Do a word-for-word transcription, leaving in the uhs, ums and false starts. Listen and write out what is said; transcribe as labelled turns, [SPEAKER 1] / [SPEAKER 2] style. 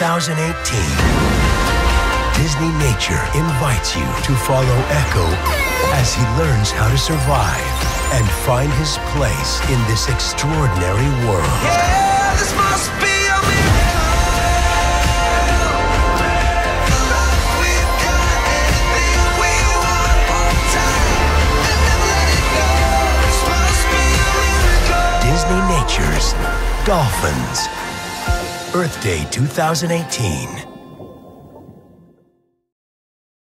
[SPEAKER 1] thousand eighteen, Disney Nature invites you to follow Echo as he learns how to survive and find his place in this extraordinary world.
[SPEAKER 2] Yeah, this must be a miracle. We've got anything we want on time and never let it go. This must be a miracle.
[SPEAKER 1] Disney Nature's Dolphins. Earth Day two thousand eighteen.